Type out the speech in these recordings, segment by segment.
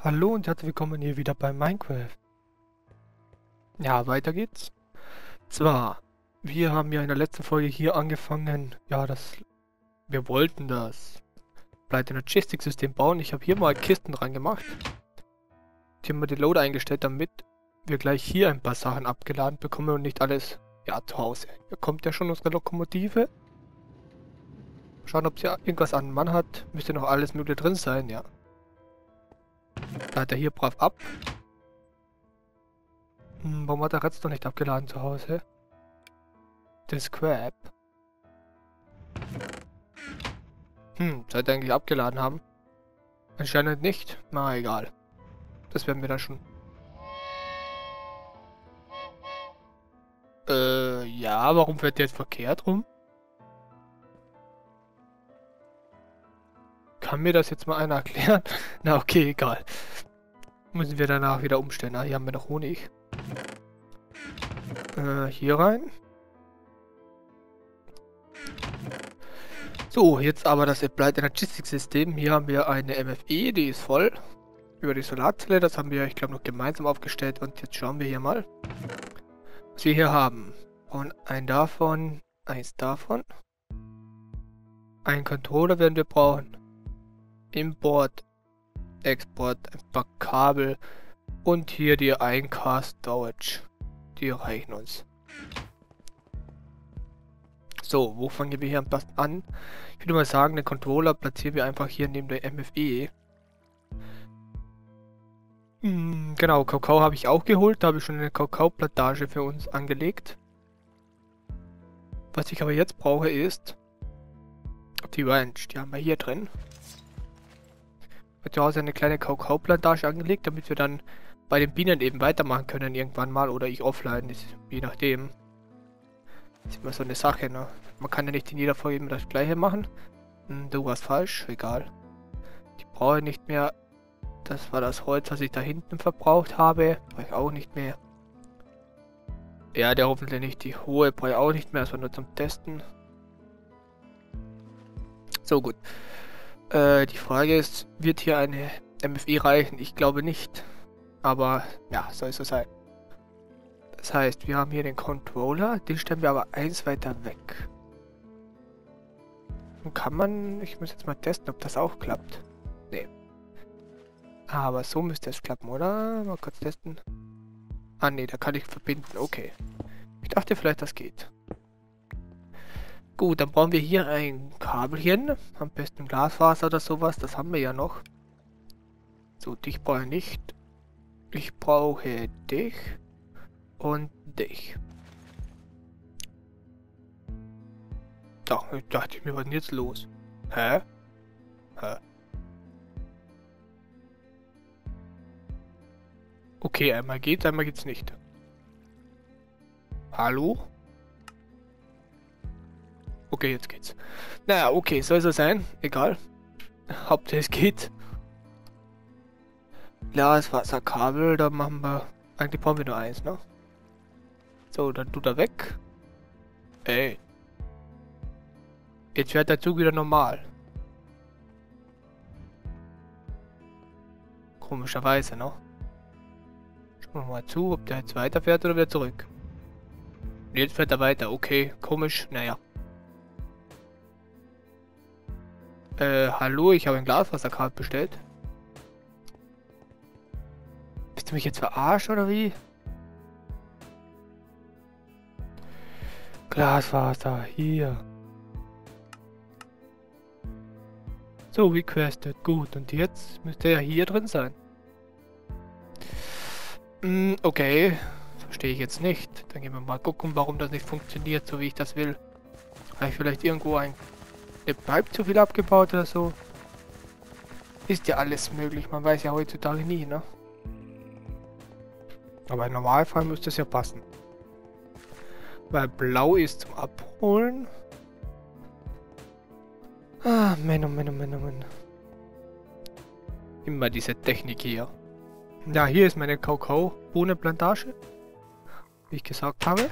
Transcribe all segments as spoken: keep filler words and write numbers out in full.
Hallo und herzlich willkommen hier wieder bei Minecraft. Ja, weiter geht's. Zwar, wir haben ja in der letzten Folge hier angefangen, ja, das, wir wollten das Blight Energistic System bauen. Ich habe hier mal Kisten dran gemacht. Hier haben wir den Loader eingestellt, damit wir gleich hier ein paar Sachen abgeladen bekommen und nicht alles, ja, zu Hause. Hier kommt ja schon unsere Lokomotive. Schauen, ob sie irgendwas an Mann hat. Müsste noch alles mögliche drin sein, ja. Leitet er hier brav ab. Hm, warum hat er jetzt noch nicht abgeladen zu Hause? Der Scrap. Hm, sollte eigentlich abgeladen haben. Anscheinend nicht. Na egal. Das werden wir dann schon. Äh, ja, warum fährt der jetzt verkehrt rum? Kann mir das jetzt mal einer erklären? Na okay, egal. Müssen wir danach wieder umstellen. Ah, hier haben wir noch Honig. Äh, hier rein. So, jetzt aber das Applied Energistic System. Hier haben wir eine M F E, die ist voll. Über die Solarzelle, das haben wir, ich glaube, noch gemeinsam aufgestellt. Und jetzt schauen wir hier mal, was wir hier haben. Und ein davon, eins davon. Ein Controller werden wir brauchen. Import, Export, ein paar Kabel. Und hier die ein K Storage. Die reichen uns. So, wo fangen wir hier am besten an? Ich würde mal sagen, den Controller platzieren wir einfach hier neben der M F E. Hm, genau, Kakao habe ich auch geholt. Da habe ich schon eine Kakaoplantage für uns angelegt. Was ich aber jetzt brauche ist die Ranch. Die haben wir hier drin. Ich habe zu Hause eine kleine Kakaoplantage angelegt, damit wir dann bei den Bienen eben weitermachen können irgendwann mal. Oder ich offline, ist, je nachdem. Das ist immer so eine Sache, ne? Man kann ja nicht in jeder Folge immer das gleiche machen. Hm, du warst falsch, egal. Ich brauche nicht mehr. Das war das Holz, was ich da hinten verbraucht habe. Brauche ich auch nicht mehr. Ja, der hoffentlich nicht. Die hohe brauche ich auch nicht mehr. Das war nur zum Testen. So, gut. Äh, die Frage ist, wird hier eine M F E reichen? Ich glaube nicht. Aber, ja, soll es so sein. Das heißt, wir haben hier den Controller. Den stellen wir aber eins weiter weg. Und kann man... Ich muss jetzt mal testen, ob das auch klappt. Nee. Aber so müsste es klappen, oder? Mal kurz testen. Ah, nee, da kann ich verbinden. Okay. Ich dachte vielleicht, das geht. Gut, dann brauchen wir hier ein Kabelchen. Am besten Glasfaser oder sowas. Das haben wir ja noch. So, dich brauche ich nicht. Ich brauche dich. Und dich. Doch, ich dachte mir, was ist denn jetzt los? Hä? Hä? Okay, einmal geht's, einmal geht's nicht. Hallo? Okay, jetzt geht's. Naja, okay, soll so sein. Egal. Hauptsache es geht. Glasfaserkabel, da machen wir... Eigentlich brauchen wir nur eins, ne? So, dann tut er weg. Ey. Jetzt fährt der Zug wieder normal. Komischerweise, ne? Schauen wir mal zu, ob der jetzt weiterfährt oder wieder zurück. Jetzt fährt er weiter, okay, komisch, naja. Äh, hallo, ich habe ein Glasfaserkabel bestellt. Bist du mich jetzt verarscht oder wie? Glasfaser, hier. So, requested, gut. Und jetzt müsste er hier drin sein. Hm, okay. Verstehe ich jetzt nicht. Dann gehen wir mal gucken, warum das nicht funktioniert, so wie ich das will. Habe ich vielleicht irgendwo ein eine Pipe zu viel abgebaut oder so? Ist ja alles möglich. Man weiß ja heutzutage nie, ne? Aber im Normalfall müsste es ja passen. Weil blau ist zum Abholen. Ah, Menno, Menno, Menno, Menno. Immer diese Technik hier. Ja, hier ist meine Kakao-Bohnenplantage. Wie ich gesagt habe.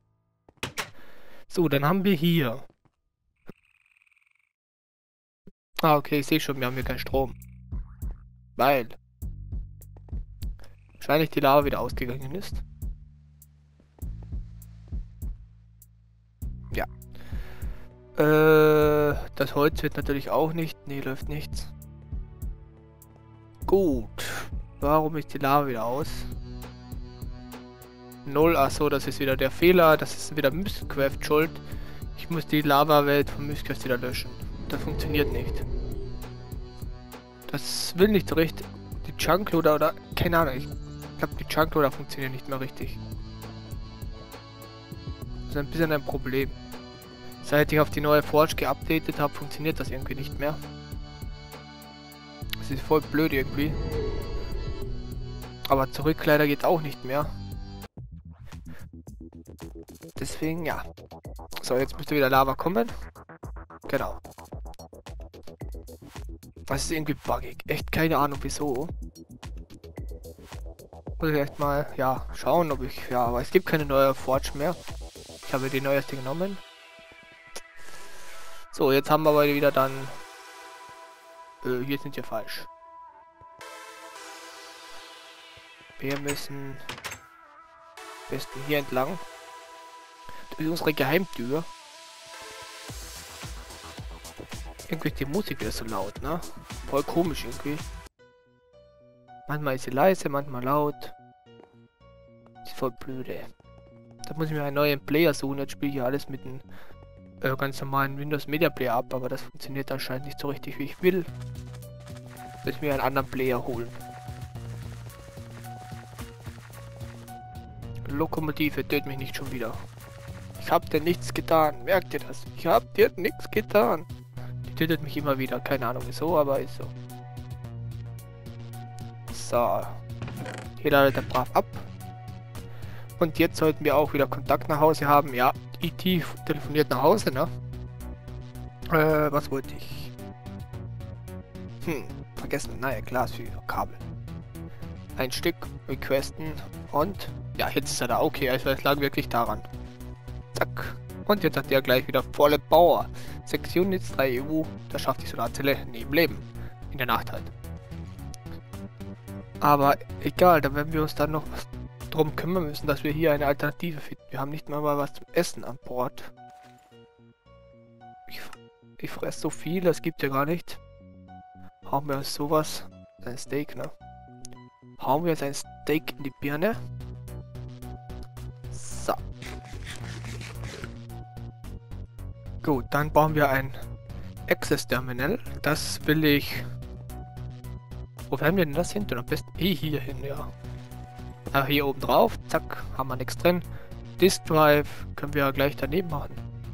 So, dann haben wir hier. Ah, okay, ich sehe schon, wir haben hier keinen Strom. Weil wahrscheinlich die Lava wieder ausgegangen ist. Ja. Äh, das Holz wird natürlich auch nicht. Nee, läuft nichts. Gut. Warum ist die Lava wieder aus? Null. Achso, das ist wieder der Fehler. Das ist wieder Mystcraft schuld. Ich muss die Lava-Welt von Mystcraft wieder löschen. Das funktioniert nicht. Das will nicht so richtig. Die Chunkloader oder... Keine Ahnung. Ich glaube, die Chunkloader funktionieren nicht mehr richtig. Das ist ein bisschen ein Problem. Seit ich auf die neue Forge geupdatet habe, funktioniert das irgendwie nicht mehr. Das ist voll blöd irgendwie. Aber zurück leider geht auch nicht mehr. Deswegen, ja. So, jetzt müsste wieder Lava kommen. Genau. Das ist irgendwie buggig. Echt keine Ahnung wieso. Muss ich echt mal, ja, schauen, ob ich, ja, aber es gibt keine neue Forge mehr. Ich habe die neueste genommen. So, jetzt haben wir aber wieder dann... Äh, hier sind wir falsch. Wir müssen... am besten hier entlang. Durch unsere Geheimtür. Irgendwie ist die Musik wieder so laut, ne? Voll komisch irgendwie. Manchmal ist sie leise, manchmal laut. Ist voll blöde. Da muss ich mir einen neuen Player suchen. Jetzt spiele ich ja alles mit einem äh, ganz normalen Windows Media Player ab, aber das funktioniert anscheinend nicht so richtig, wie ich will. Muss ich mir einen anderen Player holen. Lokomotive, töt mich nicht schon wieder. Ich hab dir nichts getan. Merkt ihr das? Ich hab dir nichts getan. Die tötet mich immer wieder. Keine Ahnung wieso, aber ist so. So. Hier ladet er brav ab. Und jetzt sollten wir auch wieder Kontakt nach Hause haben. Ja, E T telefoniert nach Hause, ne? Äh, was wollte ich? Hm, vergessen. Naja, Glasfaserkabel. Ein Stück requesten und... Ja, jetzt ist er da. Okay, also es lag wirklich daran. Zack. Und jetzt hat er gleich wieder volle Power. sechs Units, drei E U. Das schafft die Solarzelle neben Leben. In der Nacht halt. Aber egal, da werden wir uns dann noch was drum kümmern müssen, dass wir hier eine Alternative finden. Wir haben nicht mal, mal was zum Essen an Bord. Ich, ich fresse so viel, das gibt ja gar nicht. Hauen wir uns sowas. Ein Steak, ne? Hauen wir jetzt ein Steak in die Birne. So. Gut, dann bauen wir ein Access Terminal. Das will ich... Wo werden wir denn das hinten? Am besten eh hier hin, ja. Ah, hier oben drauf. Zack, haben wir nichts drin. Disk Drive können wir ja gleich daneben machen.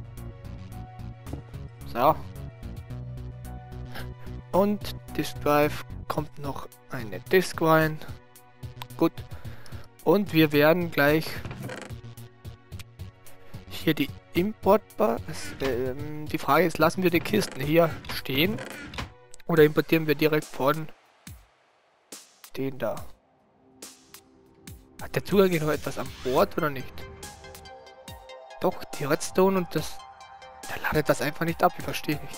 So. Und Disk Drive kommt noch eine Disk rein. Gut. Und wir werden gleich hier die Importbar. Ähm, die Frage ist, lassen wir die Kisten hier stehen oder importieren wir direkt von den da? Hat der Zugang noch etwas an Bord oder nicht? Doch, die Redstone und das... Der ladet das einfach nicht ab, ich verstehe nicht.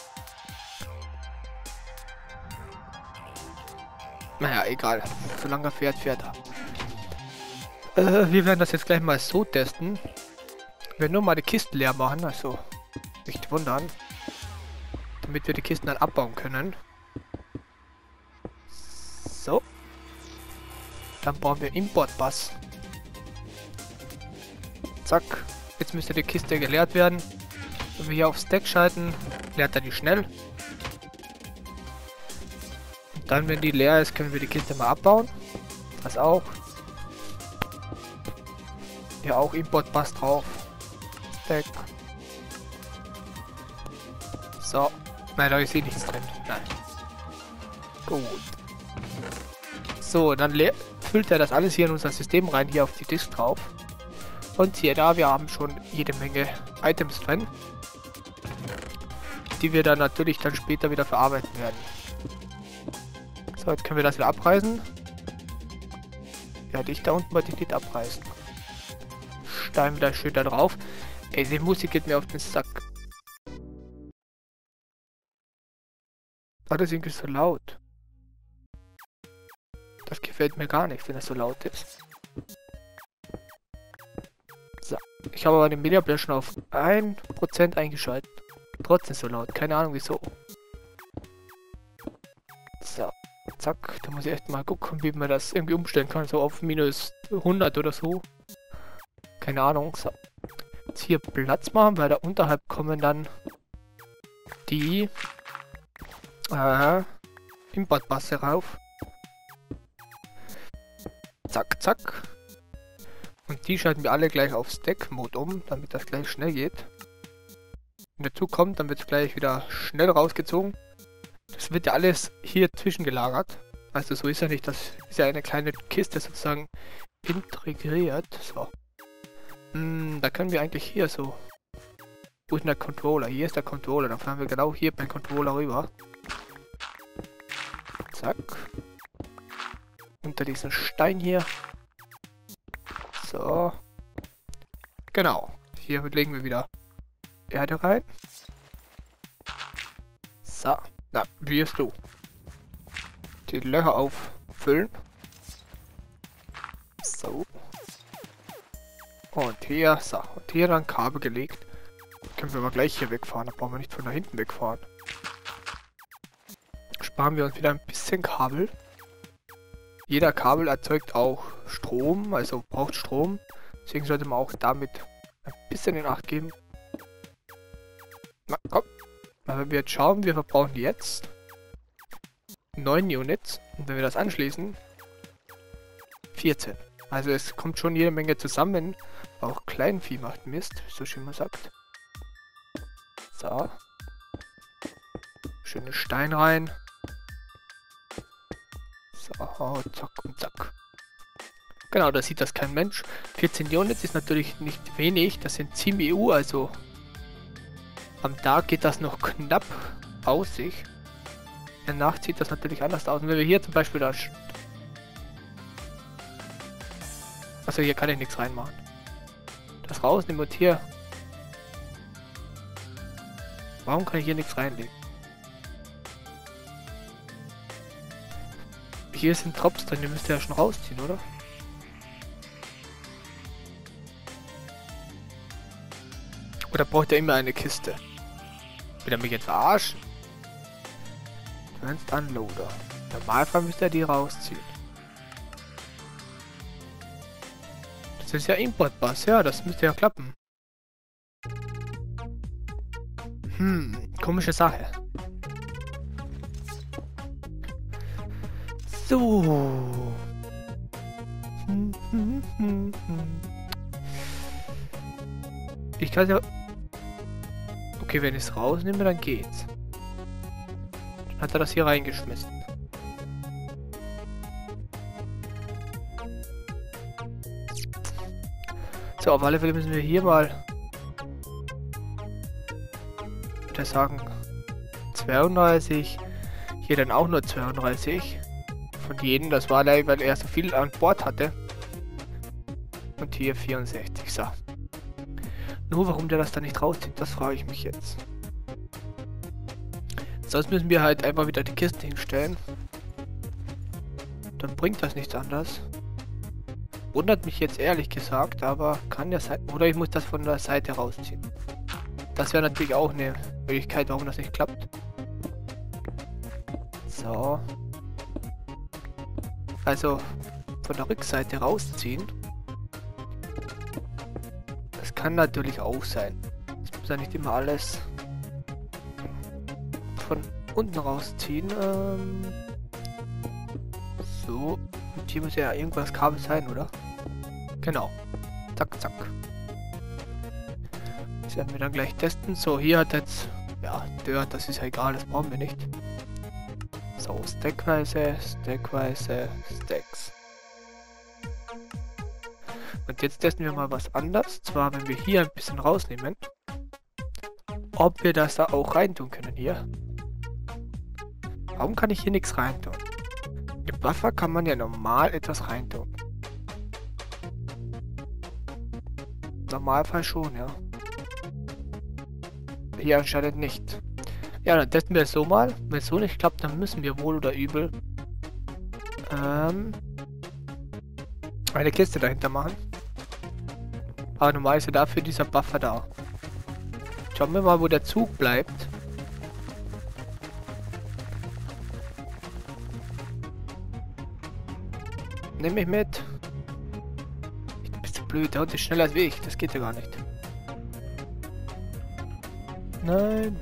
Naja, egal. Solange er fährt, fährt er. Äh, wir werden das jetzt gleich mal so testen. Wir werden nur mal die Kisten leer machen, also nicht wundern. Damit wir die Kisten dann abbauen können. So. Dann bauen wir Import-Bus. Zack. Jetzt müsste die Kiste geleert werden. Wenn wir hier auf Stack schalten, leert er die schnell. Und dann, wenn die leer ist, können wir die Kiste mal abbauen. Das auch. Hier auch Import-Bus drauf. Stack. So. Nein, da ist eh nichts drin. Nein. Gut. So, dann füllt er das alles hier in unser System rein, hier auf die Disk drauf. Und hier da, wir haben schon jede Menge Items drin, die wir dann natürlich dann später wieder verarbeiten werden. So, jetzt können wir das wieder abreißen. Ja, dich da unten wollte ich nicht abreißen. Stein wieder schön da drauf. Ey, die Musik geht mir auf den Sack. War das irgendwie so laut? Das gefällt gefällt mir gar nicht, wenn es so laut ist. So. Ich habe aber den Media Player schon auf ein Prozent eingeschaltet. Trotzdem so laut. Keine Ahnung wieso. So. Zack. Da muss ich echt mal gucken, wie man das irgendwie umstellen kann. So auf minus hundert oder so. Keine Ahnung. So. Jetzt hier Platz machen, weil da unterhalb kommen dann die äh, Importbusse rauf. Zack, zack. Und die schalten wir alle gleich auf Stack-Mode um, damit das gleich schnell geht. Wenn dazu kommt, dann wird es gleich wieder schnell rausgezogen. Das wird ja alles hier zwischengelagert. Also so ist ja nicht, das ist ja eine kleine Kiste sozusagen integriert. So. Hm, da können wir eigentlich hier so... Wo ist denn der Controller? Hier ist der Controller. Dann fahren wir genau hier beim Controller rüber. Zack. Unter diesen Stein hier. So. Genau. Hier legen wir wieder Erde rein. So. Na, wirst du die Löcher auffüllen. So. Und hier, so. Und hier dann Kabel gelegt. Können wir aber gleich hier wegfahren. Da brauchen wir nicht von da hinten wegfahren. Sparen wir uns wieder ein bisschen Kabel. Jeder Kabel erzeugt auch Strom, also braucht Strom. Deswegen sollte man auch damit ein bisschen in Acht geben. Na, komm. Aber wenn wir jetzt schauen, wir verbrauchen jetzt neun Units. Und wenn wir das anschließen, vierzehn. Also es kommt schon jede Menge zusammen. Auch Kleinvieh macht Mist, wie so schön man sagt. So. Schöne Stein rein. So, zack und zack. Genau, da sieht das kein Mensch. vierzehn Units ist natürlich nicht wenig. Das sind sieben E U, also am Tag geht das noch knapp aus sich. In der Nacht sieht das natürlich anders aus. Und wenn wir hier zum Beispiel da... Also hier kann ich nichts reinmachen. Das rausnehmen und hier... Warum kann ich hier nichts reinlegen? Hier sind Drops drin, die müsst ihr ja schon rausziehen, oder? Oder braucht ihr immer eine Kiste? Will er mich jetzt verarschen? Advanced Unloader. Im Normalfall müsst ihr die rausziehen. Das ist ja Importbus, ja, das müsste ja klappen. Hm, komische Sache. So. Hm, hm, hm, hm. Ich kann ja... Okay, wenn ich es rausnehme, dann geht's. Dann hat er das hier reingeschmissen. So, auf alle Fälle müssen wir hier mal... Ich würde sagen... zweiunddreißig. Hier dann auch nur zweiunddreißig. Von jedem, das war leider, weil er so viel an Bord hatte. Und hier vierundsechzig, so. Nur warum der das da nicht rauszieht, das frage ich mich jetzt. Sonst müssen wir halt einfach wieder die Kisten hinstellen. Dann bringt das nichts anderes. Wundert mich jetzt ehrlich gesagt, aber kann ja sein. Oder ich muss das von der Seite rausziehen. Das wäre natürlich auch eine Möglichkeit, warum das nicht klappt. So. Also von der Rückseite rausziehen. Das kann natürlich auch sein. Es muss ja nicht immer alles von unten rausziehen. Ähm so. Und hier muss ja irgendwas Kabel sein, oder? Genau. Zack, zack. Das werden wir dann gleich testen. So, hier hat jetzt... Ja, Dirt, das ist ja egal, das brauchen wir nicht. So, stackweise, stackweise, Stacks. Und jetzt testen wir mal was anderes. Zwar, wenn wir hier ein bisschen rausnehmen, ob wir das da auch reintun können hier. Warum kann ich hier nichts reintun? Im Buffer kann man ja normal etwas reintun. Im Normalfall schon, ja. Hier anscheinend nicht. Ja, dann testen wir es so mal. Wenn es so nicht klappt, dann müssen wir wohl oder übel ähm, eine Kiste dahinter machen. Aber normal ist ja dafür dieser Buffer da. Schauen wir mal, wo der Zug bleibt. Nimm mich mit. Du bist so blöd, der Hund ist schneller als ich. Das geht ja gar nicht. Nein.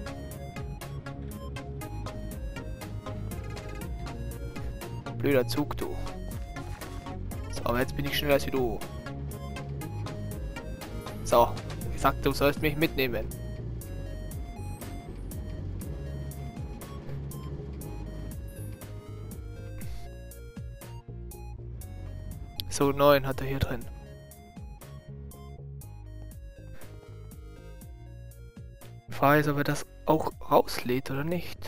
Blöder Zug, du. So, aber jetzt bin ich schneller als du. So, ich sag, du sollst mich mitnehmen. So, neun hat er hier drin. Die Frage ist, ob er das auch rauslädt oder nicht.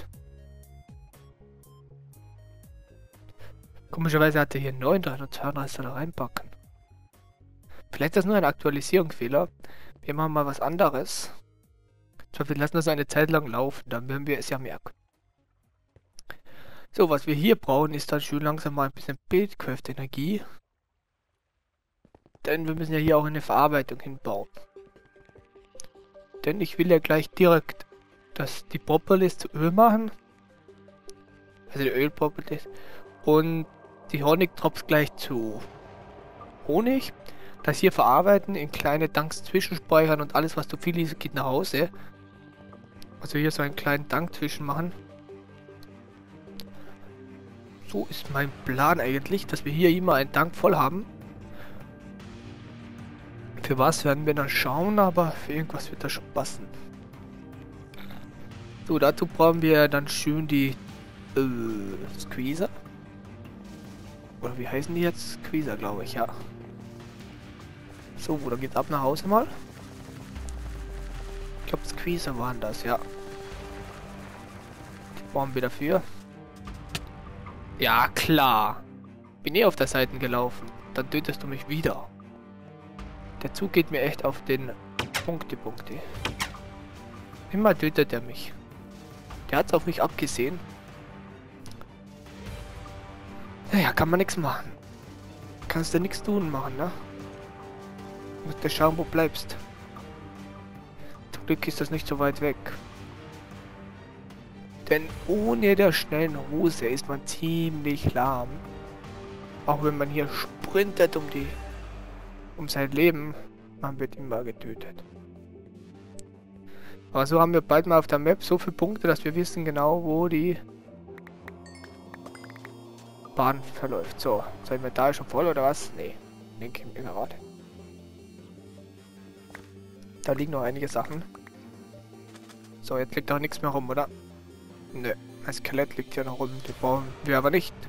Komischerweise hat er hier neun drin und zweihundertdreißig da reinpacken. Vielleicht ist das nur ein Aktualisierungsfehler. Wir machen mal was anderes. Wir lassen das eine Zeit lang laufen, dann werden wir es ja merken. So, was wir hier brauchen, ist dann schön langsam mal ein bisschen Bildcraft-Energie. Denn wir müssen ja hier auch eine Verarbeitung hinbauen. Denn ich will ja gleich direkt das, die Propolis zu Öl machen. Also die Ölpropolis. Und die Honigdrops gleich zu Honig. Das hier verarbeiten, in kleine Tanks zwischenspeichern und alles, was zu viel ist, geht nach Hause. Also hier so einen kleinen Tank zwischen machen. So ist mein Plan eigentlich, dass wir hier immer einen Tank voll haben. Für was werden wir dann schauen, aber für irgendwas wird das schon passen. So, dazu brauchen wir dann schön die äh, Squeezer. Oder wie heißen die jetzt? Squeezer, glaube ich, ja. So, wo dann geht's ab nach Hause mal? Ich glaube, Squeezer waren das, ja. Die brauchen wir dafür. Ja, klar. Bin eh auf der Seite gelaufen. Dann tötest du mich wieder. Der Zug geht mir echt auf den Punkte, Punkte. Immer tötet er mich. Der hat's auf mich abgesehen. Naja, kann man nichts machen. Kannst du nichts tun machen, ne? Musst du schauen, wo du bleibst. Zum Glück ist das nicht so weit weg. Denn ohne der schnellen Hose ist man ziemlich lahm. Auch wenn man hier sprintet um die um sein Leben, man wird immer getötet. Aber so haben wir bald mal auf der Map so viele Punkte, dass wir wissen genau, wo die Bahn verläuft. So, ist das Inventar schon voll oder was? Nee, denke ich mir gerade. Da liegen noch einige Sachen. So, jetzt liegt auch nichts mehr rum, oder? Nö, ein Skelett liegt hier noch rum, die brauchen wir aber nicht.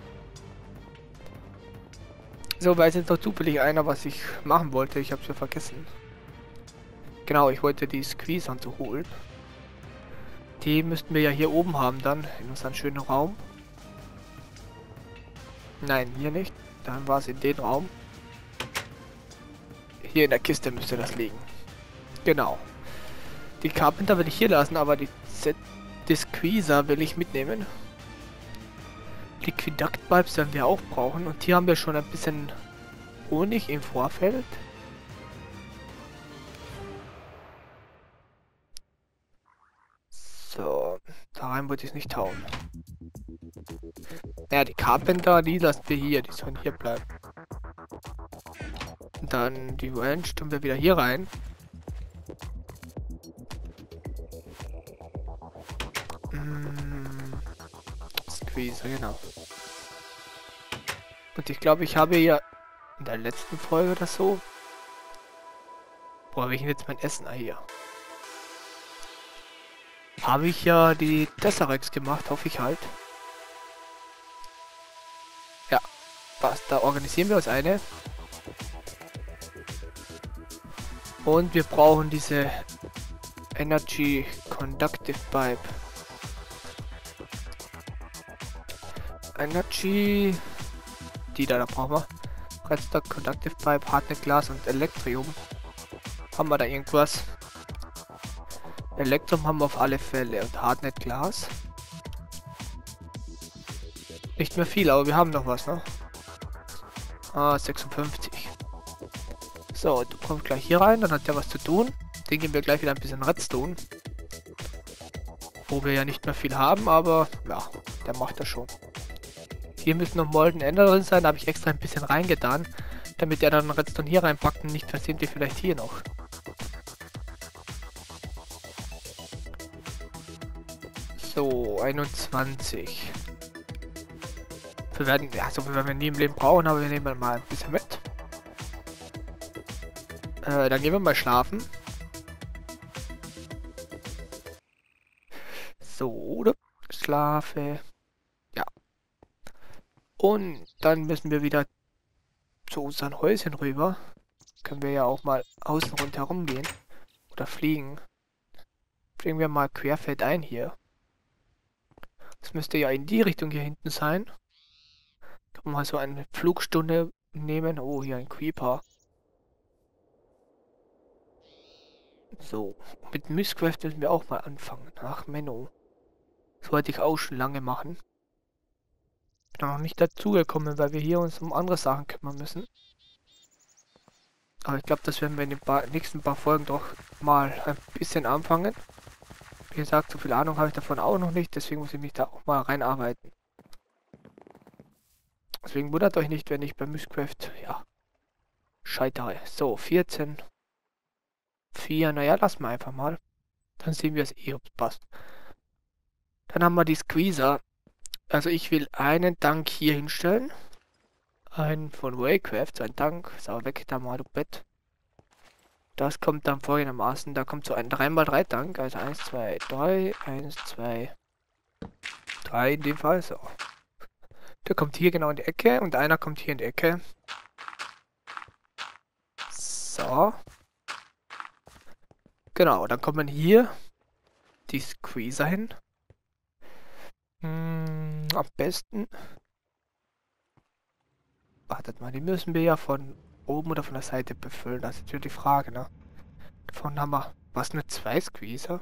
So, weiß jetzt noch zufällig einer, was ich machen wollte. Ich habe es ja vergessen. Genau, ich wollte die Squeeze holen. Die müssten wir ja hier oben haben dann, in unserem schönen Raum. Nein, hier nicht. Dann war es in den Raum. Hier in der Kiste müsste das liegen. Genau. Die Carpenter will ich hier lassen, aber die, Z die Squeezer will ich mitnehmen. Liquiduct-Pipes werden wir auch brauchen. Und hier haben wir schon ein bisschen Honig im Vorfeld. So, da rein wollte ich es nicht hauen. Naja, die Carpenter, die lassen wir hier. Die sollen hier bleiben. Und dann die Ranch tun wir wieder hier rein. Mmh. Squeeze, genau. Und ich glaube, ich habe ja in der letzten Folge oder so... Wo habe ich denn jetzt mein Essen? Ah, hier. Habe ich ja die Tesseracts gemacht, hoffe ich halt. Ja, passt. Da organisieren wir uns eine. Und wir brauchen diese Energy Conductive Pipe. Energy... Die da, da brauchen wir. Redstock, Conductive Pipe, Hartnett Glas und Elektrium. Haben wir da irgendwas? Elektrum haben wir auf alle Fälle und Hartnett Glas. Nicht mehr viel, aber wir haben noch was, ne? Ah, sechsundfünfzig. So, du kommst gleich hier rein, dann hat der was zu tun. Den geben wir gleich wieder ein bisschen Redstone. Wo wir ja nicht mehr viel haben, aber ja, der macht das schon. Hier müssen noch Molten Ender drin sein, da habe ich extra ein bisschen reingetan, damit er dann Redstone hier reinpackt und nicht versehentlich vielleicht hier noch. So, einundzwanzig. Wir werden, ja, so viel werden wir nie im Leben brauchen, aber wir nehmen mal ein bisschen mit. Äh, dann gehen wir mal schlafen. So, oder? Schlafe. Ja. Und dann müssen wir wieder zu unseren Häuschen rüber. Können wir ja auch mal außen rundherum gehen. Oder fliegen. Fliegen wir mal querfeldein hier. Das müsste ja in die Richtung hier hinten sein. Kann man mal so eine Flugstunde nehmen. Oh, hier ein Creeper. So, mit Mistcraft müssen wir auch mal anfangen. Ach, Menno. Das wollte ich auch schon lange machen. Bin noch nicht dazugekommen, weil wir hier uns um andere Sachen kümmern müssen. Aber ich glaube, das werden wir in den paar, nächsten paar Folgen doch mal ein bisschen anfangen. Wie gesagt, so viel Ahnung habe ich davon auch noch nicht, deswegen muss ich mich da auch mal reinarbeiten. Deswegen wundert euch nicht, wenn ich bei Mistcraft, ja, scheitere. So, vierzehn. vier, naja, lassen wir einfach mal. Dann sehen wir es eh, ob es passt. Dann haben wir die Squeezer. Also ich will einen Tank hier hinstellen. Einen von Waycraft, so ein Tank. So, weg da mal, du Bett. Das kommt dann folgendermaßen. Da kommt so ein drei mal drei Tank. Also eins, zwei, drei. eins, zwei, drei in dem Fall. So. Der kommt hier genau in die Ecke und einer kommt hier in die Ecke. So. Genau, dann kommen hier die Squeezer hin. Hm, am besten. Wartet mal, die müssen wir ja von oben oder von der Seite befüllen. Das ist natürlich die Frage, ne? Davon haben wir. Was, nur zwei Squeezer?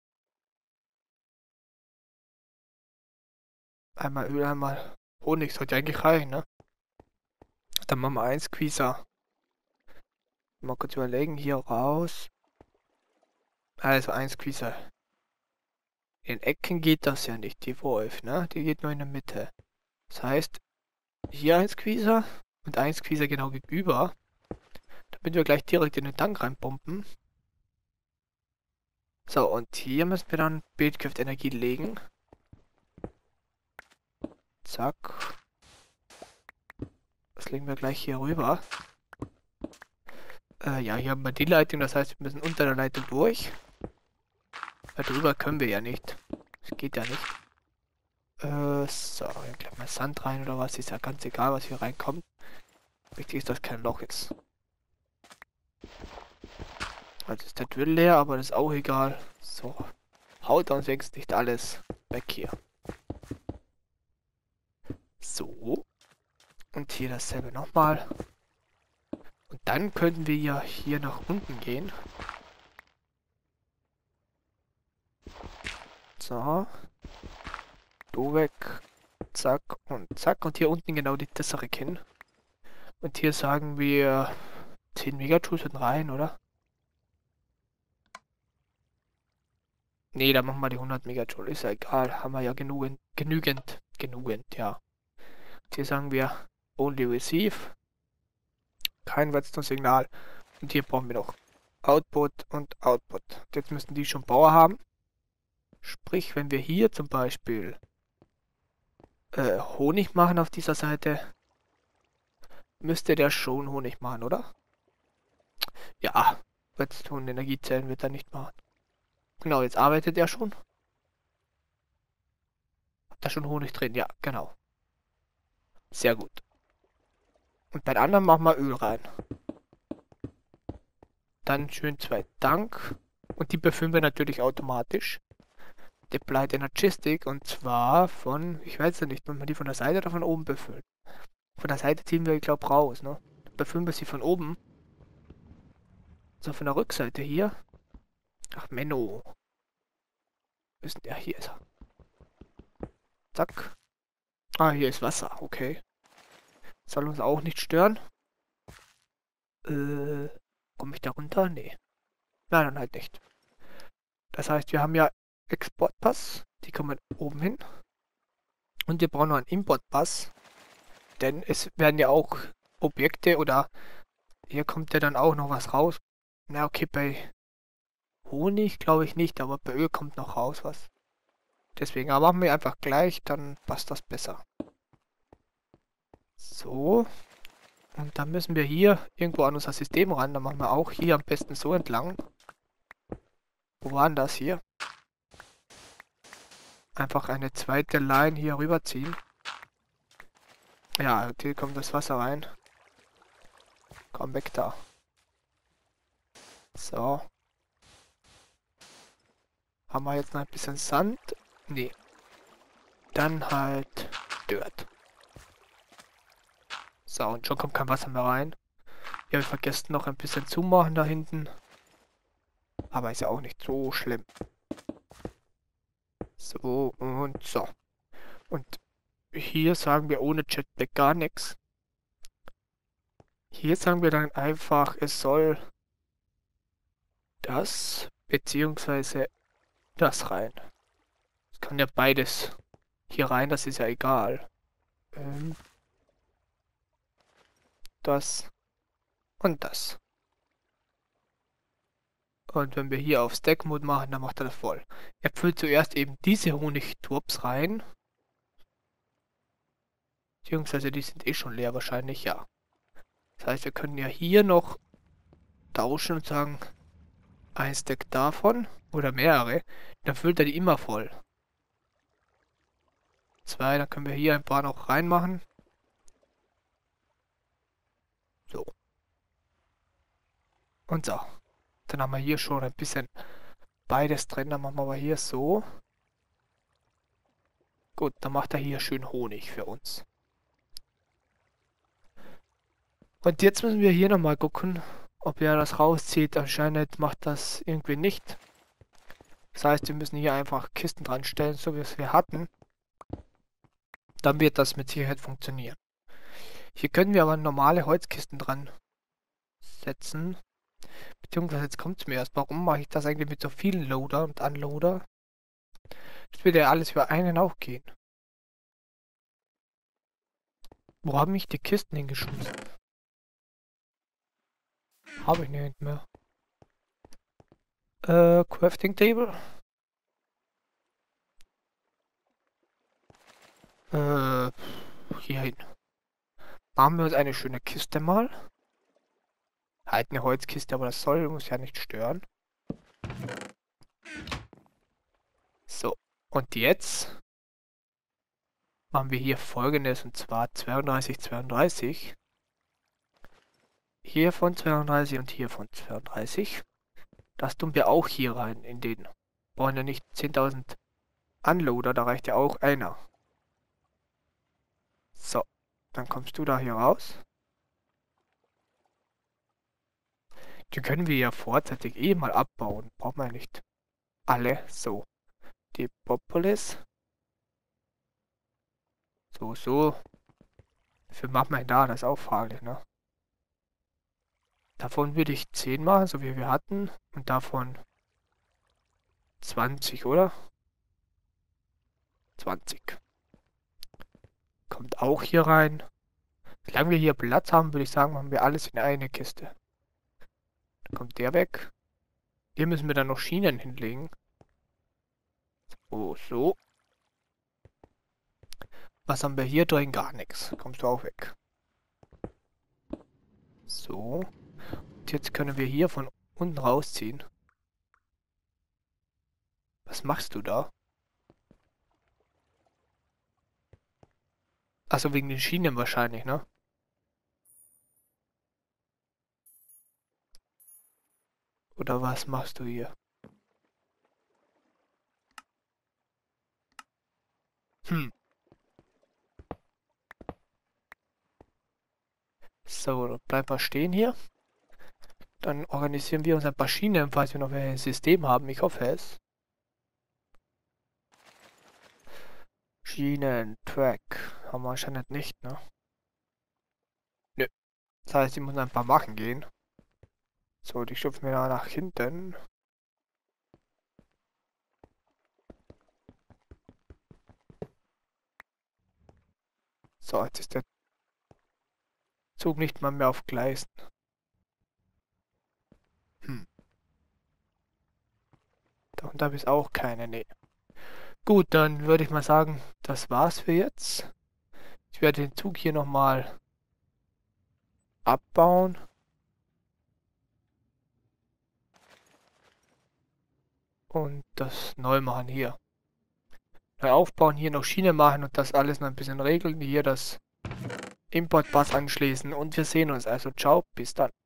Einmal Öl, einmal Honig. Sollte eigentlich reichen, ne? Dann machen wir einen Squeezer. Mal kurz überlegen, hier raus. Also ein Squeezer. In den Ecken geht das ja nicht, die Wolf, ne? Die geht nur in der Mitte. Das heißt, hier ein Squeezer und ein Squeezer genau gegenüber. Damit wir gleich direkt in den Tank reinpumpen. So, und hier müssen wir dann Bildkraftenergie legen. Zack. Das legen wir gleich hier rüber. Äh, ja, hier haben wir die Leitung, das heißt, wir müssen unter der Leitung durch. Weil drüber können wir ja nicht. Das geht ja nicht. Äh, so, hier gleich mal Sand rein oder was, ist ja ganz egal, was hier reinkommt. Wichtig ist, dass kein Loch ist. Also ist der Drill leer, aber das ist auch egal. So, haut uns jetzt nicht alles weg hier. So. Und hier dasselbe nochmal. Und dann könnten wir ja hier nach unten gehen. So. Du weg. Zack und zack. Und hier unten genau die Tessere hin. Und hier sagen wir zehn Megajoules sind rein, oder? Nee, da machen wir die hundert Megajoule. Ist ja egal. Haben wir ja genügend. Genügend. Genügend, ja. Und hier sagen wir only receive. Kein Redstone-Signal. Und hier brauchen wir noch Output und Output. Jetzt müssten die schon Power haben. Sprich, wenn wir hier zum Beispiel äh, Honig machen auf dieser Seite, müsste der schon Honig machen, oder? Ja, Redstone-Energiezellen wird er nicht machen. Genau, jetzt arbeitet er schon. Hat da schon Honig drin? Ja, genau. Sehr gut. Und bei den anderen machen wir Öl rein. Dann schön zwei Tank. Und die befüllen wir natürlich automatisch. Deployed Energistic. Und zwar von, ich weiß ja nicht, wenn man die von der Seite oder von oben befüllt. Von der Seite ziehen wir, ich glaube, raus, ne? Dann befüllen wir sie von oben. So, von der Rückseite hier. Ach, Menno. Ist der? Hier ist er. Zack. Ah, hier ist Wasser. Okay. Soll uns auch nicht stören. Äh, Komme ich da runter? Nee. Nein, dann halt nicht. Das heißt, wir haben ja Exportpass. Die kommen oben hin. Und wir brauchen noch einen Importpass. Denn es werden ja auch Objekte oder hier kommt ja dann auch noch was raus. Na okay, bei Honig glaube ich nicht, aber bei Öl kommt noch raus was. Deswegen, aber machen wir einfach gleich, dann passt das besser. So. Und dann müssen wir hier irgendwo an unser System ran. Dann machen wir auch hier am besten so entlang. Wo war denn das hier? Einfach eine zweite Line hier rüberziehen. Ja, hier kommt das Wasser rein. Komm weg da. So. Haben wir jetzt noch ein bisschen Sand? Nee. Dann halt Dirt. So, und schon kommt kein Wasser mehr rein. Ja, wir vergessen noch ein bisschen zumachen da hinten. Aber ist ja auch nicht so schlimm. So, und so. Und hier sagen wir ohne Jetpack gar nichts. Hier sagen wir dann einfach, es soll das beziehungsweise das rein. Es kann ja beides hier rein, das ist ja egal. Ähm, das und das. Und wenn wir hier auf Stack Mode machen, dann macht er das voll. Er füllt zuerst eben diese Honigturbs rein. Beziehungsweise die sind eh schon leer wahrscheinlich, ja. Das heißt, wir können ja hier noch tauschen und sagen, ein Stack davon oder mehrere. Dann füllt er die immer voll. Zwei, dann können wir hier ein paar noch reinmachen. So. Und so. Dann haben wir hier schon ein bisschen beides drin. Dann machen wir aber hier so. Gut, dann macht er hier schön Honig für uns. Und jetzt müssen wir hier nochmal gucken, ob er das rauszieht. Anscheinend macht das irgendwie nicht. Das heißt, wir müssen hier einfach Kisten dran stellen, so wie es wir hatten. Dann wird das mit Sicherheit funktionieren. Hier können wir aber normale Holzkisten dran setzen. Beziehungsweise jetzt kommt es mir erst. Warum mache ich das eigentlich mit so vielen Loader und Unloader? Das würde ja alles über einen auch gehen. Wo haben mich die Kisten hingeschmissen? Habe ich nicht mehr. Äh, Crafting Table. Äh, hier hin. Machen wir uns eine schöne Kiste mal. Halt eine Holzkiste, aber das soll uns ja nicht stören. So, und jetzt machen wir hier Folgendes, und zwar zweiunddreißig, zweiunddreißig. Hier von zweiunddreißig und hier von zweiunddreißig. Das tun wir auch hier rein in den. Brauchen ja nicht zehntausend Unloader, da reicht ja auch einer. So, dann kommst du da hier raus. Die können wir ja vorzeitig eh mal abbauen. Braucht man ja nicht alle. So, die Propolis. So, so. Wie machen wir da? Das ist auch fraglich, ne? Davon würde ich zehn machen, so wie wir hatten. Und davon zwanzig, oder? zwanzig. Kommt auch hier rein. Solange wir hier Platz haben, würde ich sagen, machen wir alles in eine Kiste. Dann kommt der weg. Hier müssen wir dann noch Schienen hinlegen. So, so. Was haben wir hier drin? Gar nichts. Kommst du auch weg. So. Und jetzt können wir hier von unten rausziehen. Was machst du da? Achso, wegen den Schienen wahrscheinlich, ne? Oder was machst du hier? Hm. So, dann bleiben wir stehen hier. Dann organisieren wir uns ein paar Schienen, falls wir noch ein System haben. Ich hoffe es. Schienen, Track. Haben wir anscheinend nicht, ne? Nö. Das heißt, ich muss ein paar machen gehen. So, die schupfen wir da nach hinten. So, jetzt ist der Zug nicht mal mehr auf Gleisen. Hm. Da und da ist auch keine, nee. Gut, dann würde ich mal sagen, das war's für jetzt. Ich werde den Zug hier nochmal abbauen. Und das neu machen hier. Neu aufbauen, hier noch Schiene machen und das alles noch ein bisschen regeln. Hier das Importbus anschließen und wir sehen uns. Also ciao, bis dann.